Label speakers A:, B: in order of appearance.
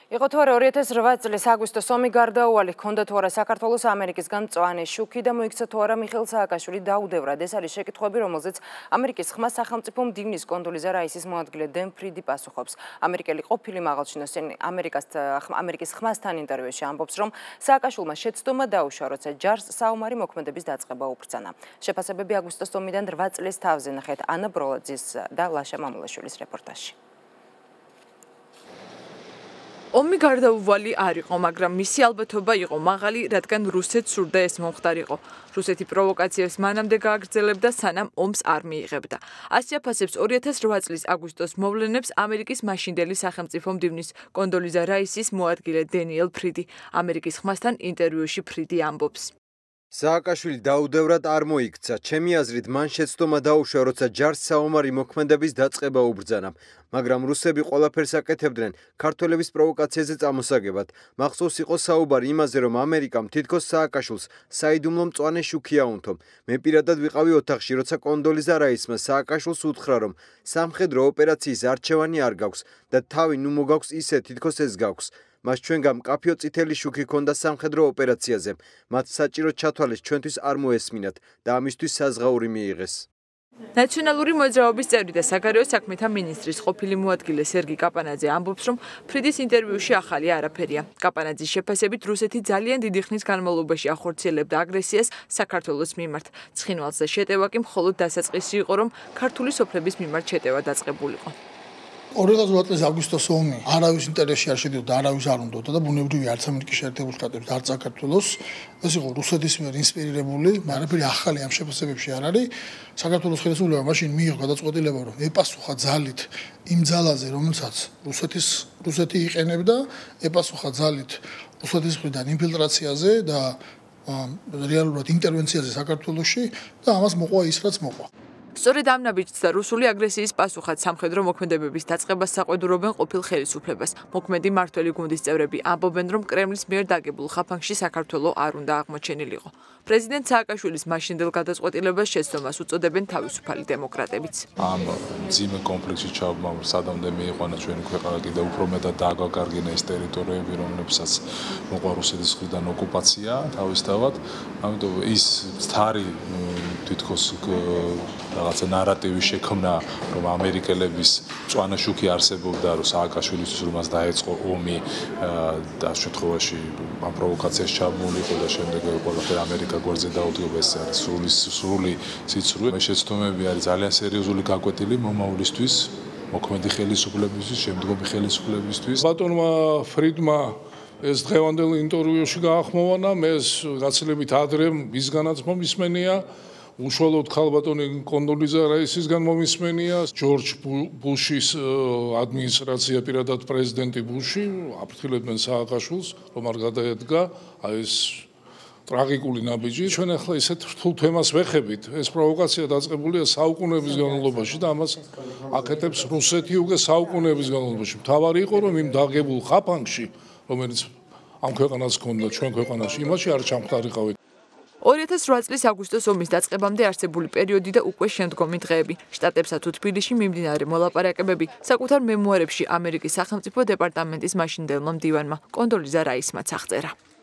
A: იყო თუ არა 2008 წლის აგვისტოს ომი გარდაუვალი ჰქონდა თუ არა საქართველოს ამერიკისგან მწვანე შუქი და მოიქცა თუ არა მიხეილ სააკაშვილი დაუდევრად. ეს არის შეკითხვები, რომელზეც ამერიკის ხმა სახელმწიფო მდივნის კონდოლიზა რაისის მოადგილე დენ ფრიდი პასუხობს. ამერიკელი ყოფილი მაღალჩინოსანი ამერიკის ხმასთან ინტერვიუში ამბობს, რომ სააკაშვილმა შეცდომა დაუშვა, როცა ჯარს საომარი მოქმედების დაწყება უბრძანა. შეფასებები აგვისტოს ომიდან 8 წლის თავზე ნახეთ ანა ბროლაძის და ლაშა მამულაშვილის რეპორტაჟში.
B: ომი გარდაუვალი არ იყო, მაგრამ მისი ალბათობა იყო მაღალი, რადგან რუსეთს სურდა ეს მომხდარიყო. რუსეთი პროვოკაციებს მანამდე გააგრძელებდა, სანამ ომს არ მიიღებდა. ასე აფასებს 2008 წლის აგვისტოს მოვლენებს ამერიკის მაშინდელი სახელმწიფო მდივნის კონდოლიზა რაისის მოადგილე დენიელ ფრიდი. ამერიკის ხმასთან ინტერვიუში ფრიდი ამბობს.
C: სააკაშვილი დაუდევრად არ მოიქცა. ჩემი აზრით, მან შეცდომა დაუშვა, როცა ჯარს საომარი მოქმედების დაწყება უბრძანა. მაგრამ რუსები ყველაფერს აკეთებდნენ ქართველების პროვოკაციაზე წამოსაგებად. მახსოვს იყო საუბარი იმაზე, რომ ამერიკამ თითქოს სააკაშვილს საიდუმლო მწვანე შუქი აუნთო. მე პირადად ვიყავი ოთახში, როცა კონდოლიზა რაისმა სააკაშვილს უთხრა, რომ სამხედრო ოპერაციის არჩევანი არ გაქვს და თავი ნუ მოგაქვს ისე, თითქოს ეს გაქვს. მას ჩვენგან მკაფიო წითელი შუქი ჰქონდა სამხედრო ოპერაციაზე. მათ საჭირო ჩათვალეს ჩვენთვის არ მოესმინათ და ამისთვის საზღაური მიიღეს.
B: ნაციონალური მოძრაობის წევრი და საგარეო საქმეთა მინისტრის ყოფილი მოადგილე სერგი კაპანაძე ამბობს, რომ ფრიდის ინტერვიუში ახალი არაფერია. კაპანაძის შეფასებით, რუსეთი ძალიან დიდი ხნის განმავლობაში ახორციელებდა აგრესიას საქართველოს მიმართ. ცხინვალზე შეტევა კი მხოლოდ დასაწყისი იყო, რომ ქართული სოფლების მიმართ შეტევა დაწყებულიყო.
D: 2008 წლის აგვისტოს ომი არავის ინტერესში არ შედიოდა, არავის არ უნდოდა და ბუნებრივია არც ამერიკის შეერთებულ შტატებს და არც საქართველოს. ეს იყო რუსეთის მიერ ინსპირირებული, არაფერი ახალი ამ შეფასებებში არ არის. საქართველოს ხელისუფლება მაშინ მიიღო გადაწყვეტილება, რომ ეპასუხა ძალით იმ ძალაზე, რომელსაც რუსეთი იყენებდა, ეპასუხა ძალით რუსეთის მხრიდან ინფილტრაციაზე და რეალურად ინტერვენციაზე საქართველოში და ამას მოყვა ის, რაც მოყვა.
B: სწორედ ამ ნაბიჯს და რუსული აგრესიის პასუხად სამხედრო მოქმედებების დაწყებას საყვედურობენ ყოფილ ხელისუფლებას. მოქმედი მმართველი გუნდის წევრები ამბობენ, რომ კრემლის მიერ დაგებულ ხაფანგში საქართველო არ უნდა აღმოჩენილიყო. პრეზიდენტ სააკაშვილის მაშინდელ გადაწყვეტილებას შეცდომას უწოდებენ თავისუფალი დემოკრატებიც.
E: ამ მძიმე კონფლიქტში ჩაბმამ სადამდე მიიყვანა ჩვენი ქვეყანა კიდევ უფრო მეტად დააგარგინა ეს ტერიტორიები, რომლებსაც მოყვა რუსეთის მხრიდან ოკუპაცია თავისთავად. ამიტომ ის მცდარი თითქოს რაღაცა ნარატივი შექმნა, რომ ამერიკელების მწვანე შუქი არსებობდა, რომ სააკაშვილისთვის რომაც დაეწყო ომი და შემთხვევაში ამ პროვოკაციას ჩაბმულიყო და შემდეგ ყველაფერი ამერიკა გვერდზე დაუდგება, ეს არის სრული სიცრუე. შეცდომები არის ძალიან სერიოზული გაკვეთილი მომავლისთვის, მოქმედი ხელისუფლებისთვის, შემდგომი ხელისუფლებისთვის.
F: ბატონმა ფრიდმა ეს დღევანდელ ინტერვიუში გაახმოვანა, მე გაცილებით ადრე მისგანაც მომისმენია. უშუალოდ ქალბატონი კონდოლიზა რაისისგან მომისმენია. ჯორჯ ბუშის ადმინისტრაცია, პირადად პრეზიდენტი ბუში აფრთხილებდნენ სააკაშვილს, რომ არ გადაედგა ეს ტრაგიკული ნაბიჯი. ჩვენ ახლა ისეთ რთულ თემას ვეხებით. ეს პროვოკაცია დაწყებულია საუკუნეების განმავლობაში და ამას აკეთებს რუსეთი უკვე საუკუნეების განმავლობაში. მთავარი იყო, რომ იმ დაგებულ ხაფანგში, რომელიც ამ ქვეყანას ჰქონდა, ჩვენ ქვეყანაში, იმაში არ ჩამხდარიყავით.
B: 2008 წლის აგვისტოს ომის დაწყებამდე არსებული პერიოდი და უკვე შემდგომი დღეები. შტატებსა თუ თბილისში მიმდინარე მოლაპარაკებები საკუთარ მემუარებში ამერიკის სახელმწიფო დეპარტამენტის მაშინდელმა მდივანმა კონდოლიზა რაისმაც აღწერა.